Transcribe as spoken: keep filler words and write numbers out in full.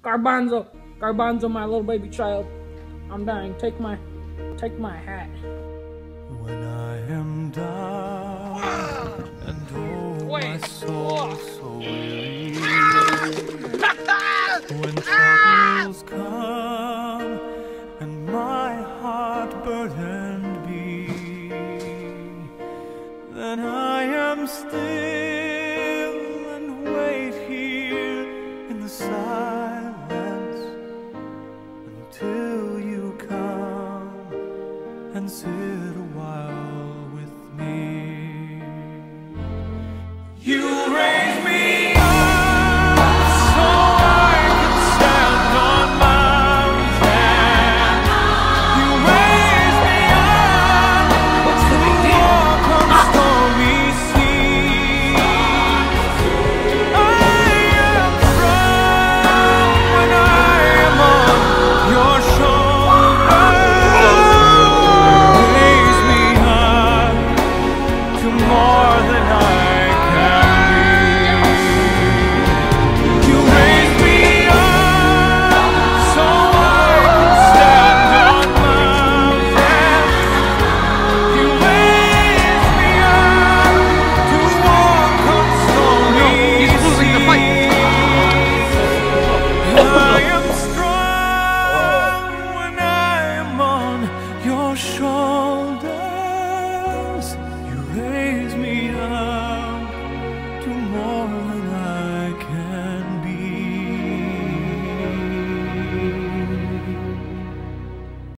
Garbanzo, Garbanzo, my little baby child. I'm dying. Take my, take my hat. When I am down and oh my soul so weary, when troubles come and my heart burdened be, then I am still and wait here in the silence until you come and sit